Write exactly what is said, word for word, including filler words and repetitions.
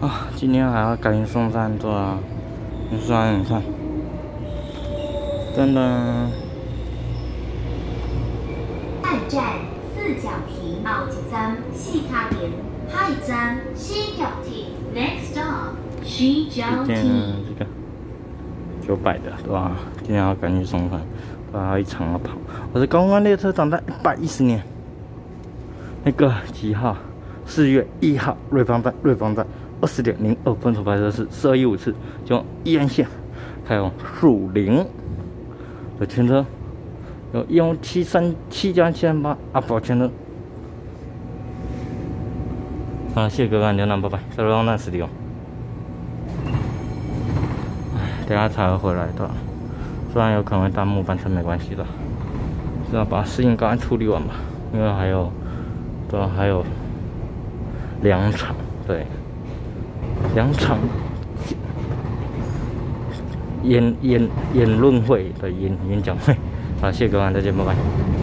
啊，今天还要赶紧送餐，对啊，你算你看，真的。 下一站四角亭，后一站西卡田，下一站西角亭 ，next stop 西角今天亭。 这个九百的，对吧？今天要赶紧送饭，对吧？还有一场要跑。我的高官列车长在一百一十年，那个几号？四月一号，瑞芳站，瑞芳站二十点零二分出发车是四二一五次，就宜安线，开往树林的全车，有一用七三七加七三八阿宝全车。好，谢谢各位观众，拜拜，在瑞芳站十里哦。等下才会回来的，虽然有可能会耽误班车，没关系的，只要把事情赶快处理完吧，因为还有，对吧？还有两场，对，两场演演演论会的演演讲会，好，谢谢各位，再见，拜拜。